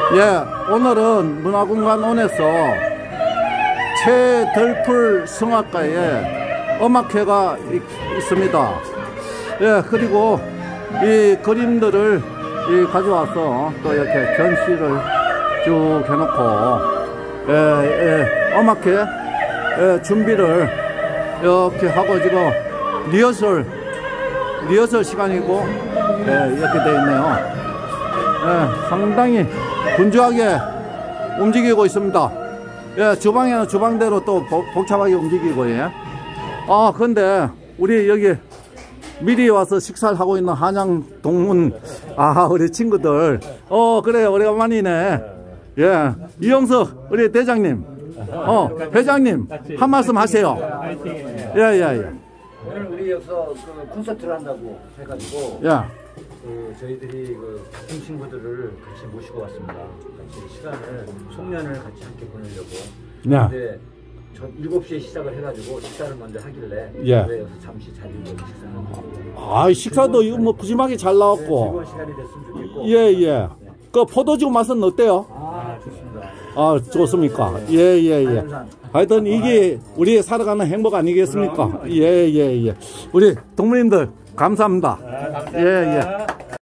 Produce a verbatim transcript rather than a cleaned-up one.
예, 오늘은 문화공간원에서 최덜풀 성악가의 음악회가 있, 있습니다. 예, 그리고 이 그림들을 이 가져와서 또 이렇게 전시를 쭉 해놓고, 예, 예, 음악회 예, 준비를 이렇게 하고 지금 리허설, 리허설 시간이고, 예, 이렇게 되어 있네요. 예, 상당히 분주하게 움직이고 있습니다. 예, 주방에는 주방대로 또 복, 복잡하게 움직이고, 예. 아, 근데 우리 여기 미리 와서 식사를 하고 있는 한양 동문, 아, 우리 친구들. 어, 그래요. 오래간만이네. 예, 이영석, 우리 대장님. 어, 회장님, 한 말씀 하세요. 예, 예, 예. 오늘 우리 여기서 그 콘서트를 한다고 해가지고, 예. 그 저희들이 그 같은 친구들을 같이 모시고 왔습니다. 같이 시간을, 송년을 같이 함께 보내려고. 네. 근데 저 일곱 시에 시작을 해가지고 식사를 먼저 하길래, 예. 여기서 잠시 자리를 식사를 하고. 아, 식사도 이거 뭐 푸짐하게 잘 나왔고. 네, 즐거운 시간이 됐으면 좋겠고. 예, 예. 네. 그 포도주 맛은 어때요? 아, 좋습니다. 아, 좋습니까? 예, 예, 예. 하여튼 이게 우리 살아가는 행복 아니겠습니까? 예, 예, 예. 우리 동무님들 감사합니다. 예, 예.